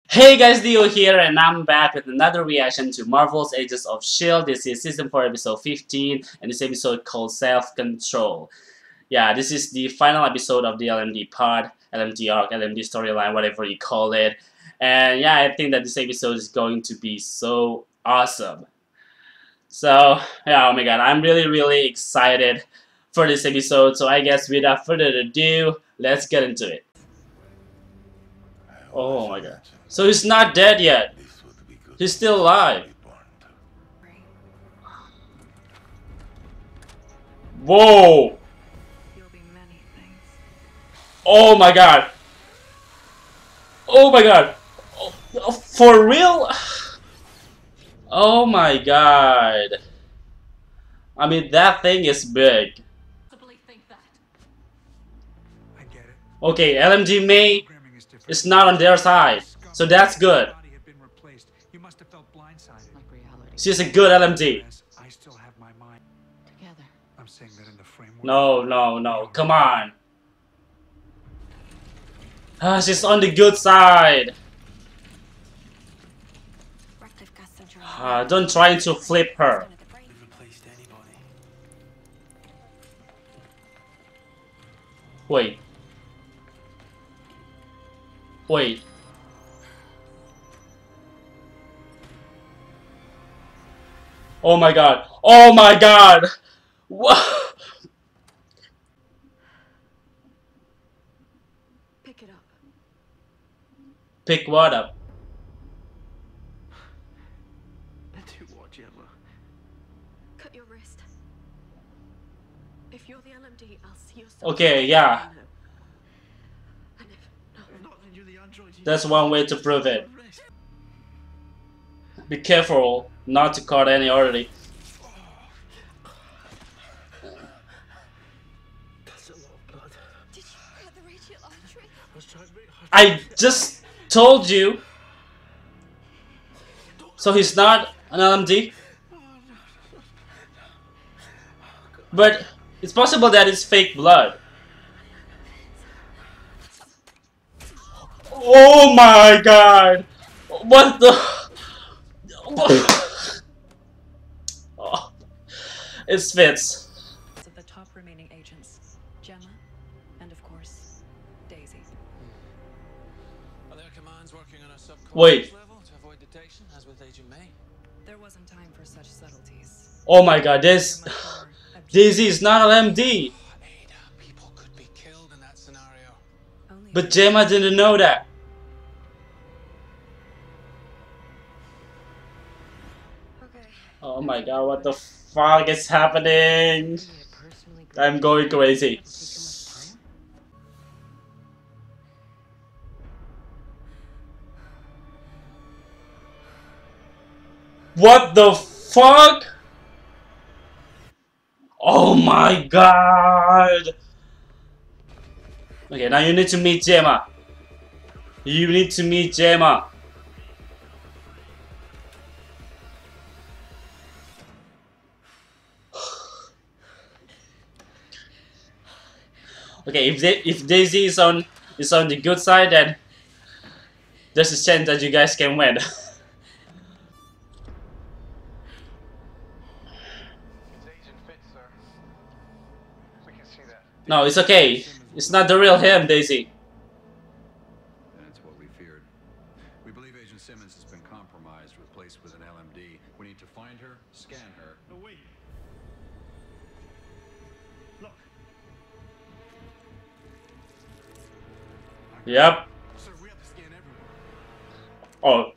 Hey guys, Dio here, and I'm back with another reaction to Marvel's Agents of S.H.I.E.L.D. This is Season 4, Episode 15, and this episode called Self-Control. Yeah, this is the final episode of the LMD pod, LMD arc, LMD storyline, whatever you call it. And yeah, I think that this episode is going to be so awesome. So, yeah, oh my god, I'm really excited for this episode. So I guess without further ado, let's get into it. Oh my god. So he's not dead yet. He's still alive. Whoa! Oh my god. Oh my god. Oh, for real? Oh my god. I mean, that thing is big. Okay, LMG May is not on their side, so that's good. She's a good LMG. No, come on. She's on the good side. Don't try to flip her. Wait. Oh my god. Oh my god. What? Pick it up. Pick what up? Do what, Gemma? Cut your wrist. If you're the LMD, I'll see your son. Okay, yeah. That's one way to prove it. Be careful not to cut any artery. That's a lot of blood. Did you cut the radial artery? I was trying very hard. I just told you. So he's not an LMD? But it's possible that it's fake blood. Oh my god! What the? Oh, it fits. Of the top remaining agents, Gemma, and of course, Daisy. Are their commands working on a Wait. level to avoid detection, as with Agent May? There wasn't time for such subtleties. Oh my god, this Daisy is not an MD. Ada, people could be killed in that scenario. But Gemma didn't know that. Okay. Oh my god, what the fuck is happening? I'm going crazy. What the fuck? Oh my god! Okay, now you need to meet Gemma. You need to meet Gemma. Okay, if Daisy is on the good side, then there's a chance that you guys can win. No, it's okay. It's not the real him, Daisy. That's what we feared. We believe Agent Simmons has been compromised, replaced with an LMD. We need to find her, scan her. No, wait. Look. Yep. Sir, we have to scan everyone. Oh.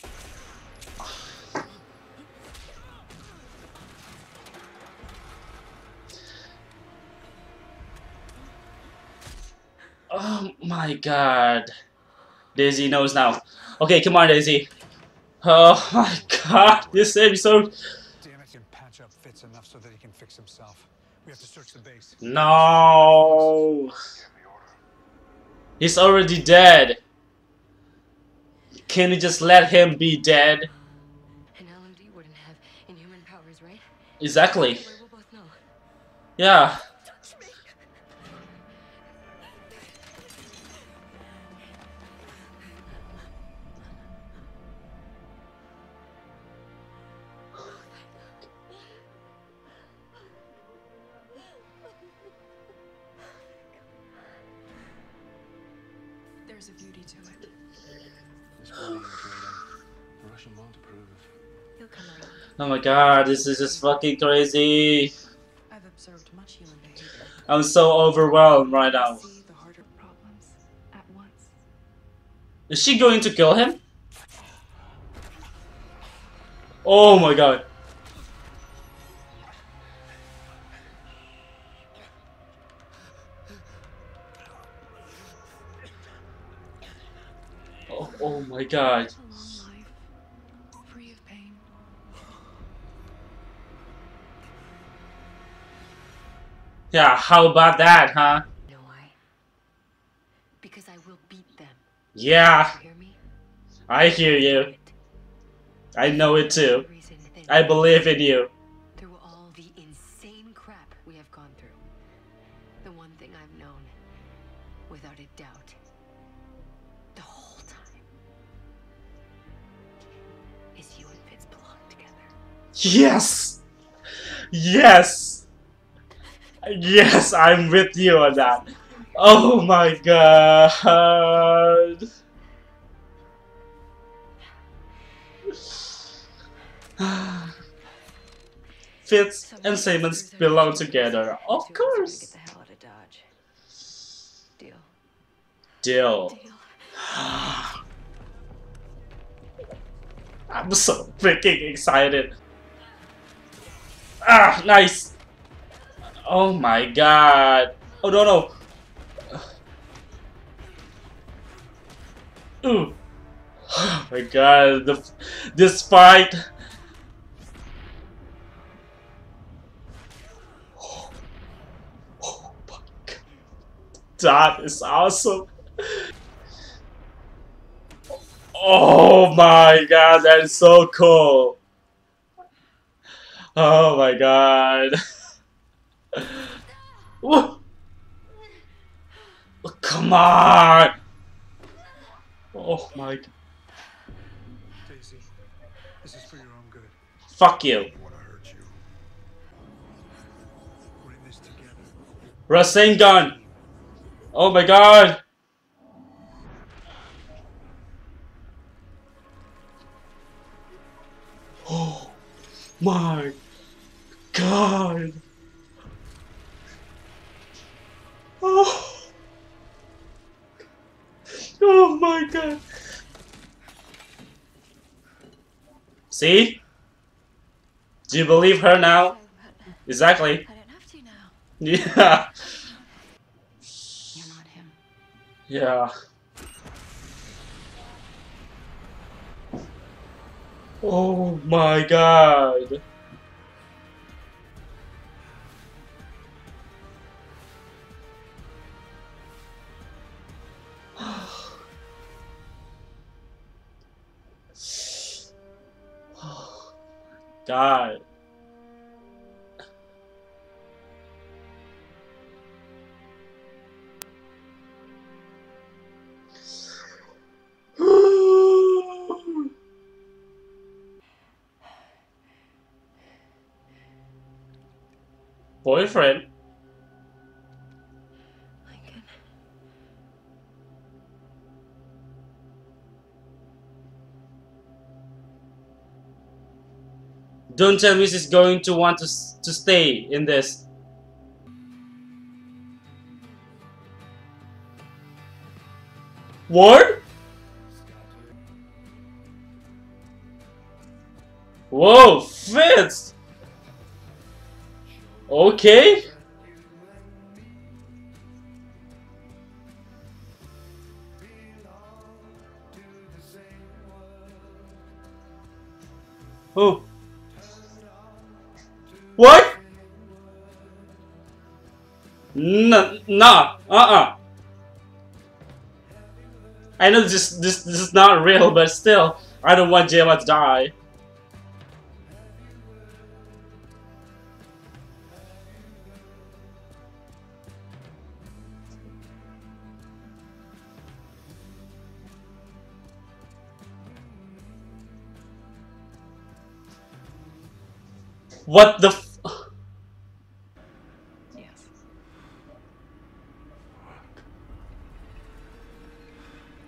Oh my god. Daisy knows now. Okay, come on, Daisy. Oh my god, this episode. Damn it, can patch up Fitz enough so that he can fix himself. We have to search the base. No. He's already dead. Can you just let him be dead? An LMD wouldn't have inhuman powers, right? Exactly. We'll both know. Yeah. Touch me. There's a beauty to it. This body is a Russian won't approve. He'll come around. Oh my god, this is just fucking crazy. I've observed much human behavior. I'm so overwhelmed right now. See the harder problems at once. Is she going to kill him? Oh my god. Oh my god. A long life, free of pain. Yeah, how about that, huh? No, because I will beat them. Yeah, You hear me? I hear you. I know it too. Reason then I believe in you. through all the insane crap we have gone through. The one thing I've known, without a doubt, the whole time, is you and Fitz belong together. Yes! Yes! Yes, I'm with you on that. Oh my god. Fitz and Simmons belong together. Of Get course. the hell out of Dodge. Deal. Deal. Deal. I'm so freaking excited. Ah, nice. Oh my god. Oh no no. Ooh. Oh my god. This fight. Oh my god. That is awesome. Oh my god, that is so cool. Oh my god. Woo. Oh, come on. Oh my god. Daisy, this is for your own good. Fuck you. Want to hurt you? We're in this together. Rasengan. Oh my god. Oh my god. Oh. Oh my god. See? Do you believe her now? Exactly. I don't have to now. Yeah. You're not him. Yeah. Oh my god. God. Boyfriend? Lincoln. Don't tell me she's going to want to stay in this. What? Whoa, Fitz! Okay. Oh. What? Nah. I know this is not real, but still, I don't want Jayla to die. What the f- Yes.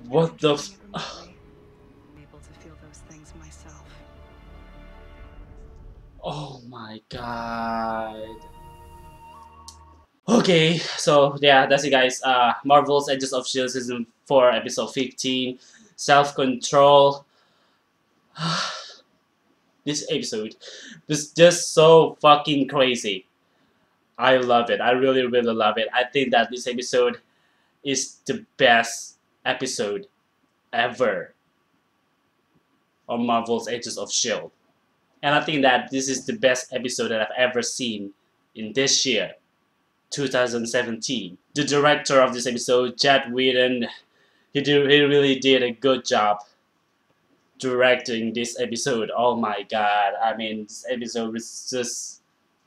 What the Watching it remotely, I'm able to feel those things myself. Oh my god. Okay, so yeah, that's it guys. Marvel's Agents of S.H.I.E.L.D. Season 4, Episode 15. Self-control. This episode is just so fucking crazy. I love it. I really, really love it. I think that this episode is the best episode ever on Marvel's Agents of S.H.I.E.L.D. And I think that this is the best episode that I've ever seen in this year, 2017. The director of this episode, Chad Whedon, he really did a good job directing this episode. Oh my god, I mean, this episode is just,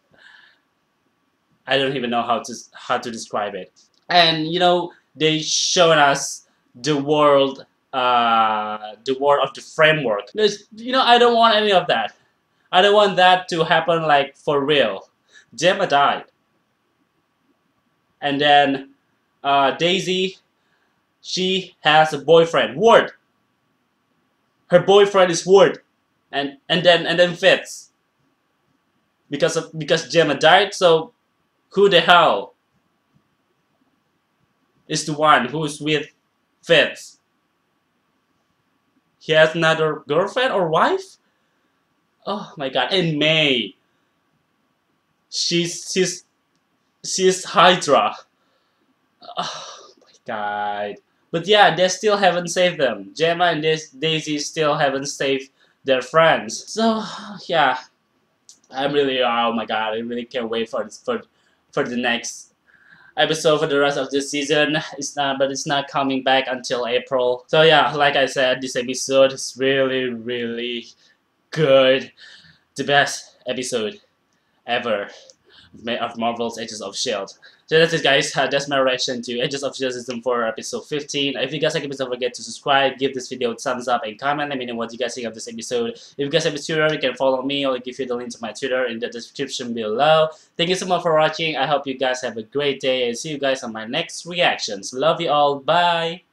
I don't even know how to describe it. And you know, they showed us the world of the framework. You know, I don't want any of that. I don't want that to happen like for real. Gemma died. And then Daisy, she has a boyfriend, Ward. Her boyfriend is Ward. And then Fitz. Because Gemma died, so who the hell is the one who's with Fitz? He has another girlfriend or wife? Oh my god. And May, she's Hydra. Oh my god. But yeah, they still haven't saved them. Gemma and Daisy still haven't saved their friends. So yeah, I'm really, oh my god, I really can't wait for the next episode for the rest of this season. But it's not coming back until April. So yeah, like I said, this episode is really, really good. The best episode ever of Marvel's Agents of S.H.I.E.L.D. So that's it guys, that's my reaction to Agents of S.H.I.E.L.D. Season 4 Episode 15. If you guys like it, please don't forget to subscribe, give this video a thumbs up and comment. Let me know what you guys think of this episode. If you guys have a Twitter, you can follow me, or I'll give you the link to my Twitter in the description below. Thank you so much for watching. I hope you guys have a great day and see you guys on my next reactions. Love you all, bye!